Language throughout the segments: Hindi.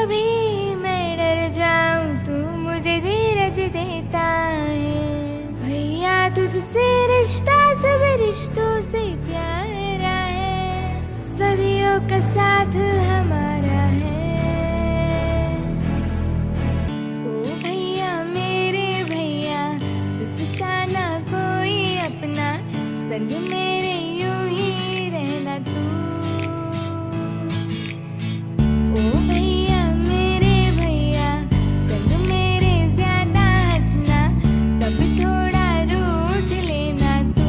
कभी मैं डर जाऊं तू मुझे धीरज देता है। भैया तुझसे रिश्ता सब रिश्तों से प्यारा है, सदियों का साथ हमारा है। ओ भैया मेरे भैया तुझसा ना कोई अपना, संग मेरे यूं ही रहना तू। ओ भैया मेरे भैया संग मेरे ज्यादा हंसना, कभी थोड़ा रूठ लेना तू।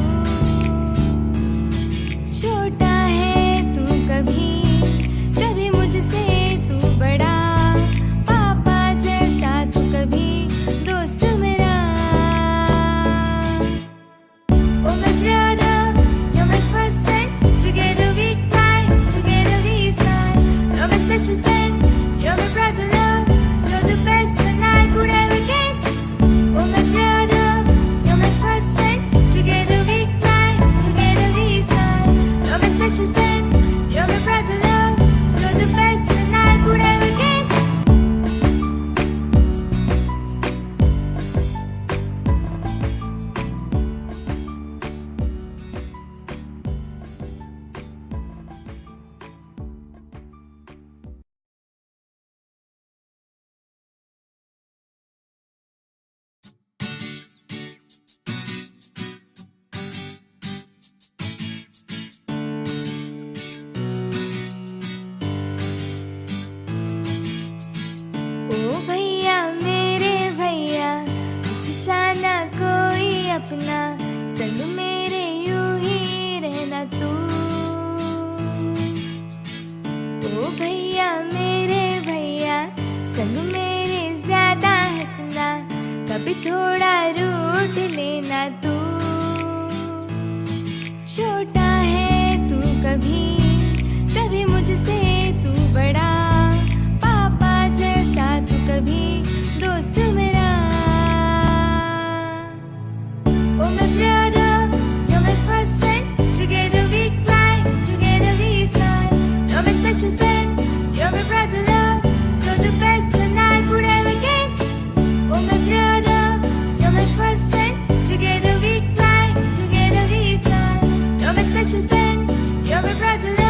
छोटा है तू कभी कभी मुझसे तू बड़ा, पापा जैसा तू कभी दोस्त मेरा। Oh my brother, you're my first friend. Together we cry, together we smile. You're my special friend, you're my brother love. You're the best one I could ever get. Oh my brother, you're my first friend. Together we cry, together we smile. You're my special friend, you're my brother love. You're the best one I could ever get. ओ भैया मेरे भैया तुझसा ना कोई अपना, संग मेरे यूं ही रहना तू। ओ भैया मेरे भैया संग मेरे ज्यादा हंसना, कभी थोड़ा रूठ लेना तू। छोटा है तू कभी कभी मुझसे तू बड़ा, पापा जैसा तू कभी दोस्त मेरा। Oh my brother, you're my first friend. Together we cry, together we smile. You're my special friend, you're my brother love. You're the best one I could ever get. Oh my brother, you're my first friend. Together we cry, together we smile. You're my special friend, you're my brother love.